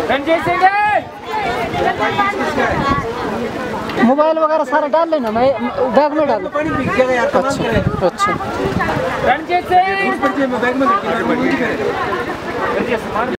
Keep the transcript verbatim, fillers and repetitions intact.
Ranjit Singh mobile वगैरह सारा डाल लेना, मैं बैग में डाल। अच्छा अच्छा रंजीत सिंह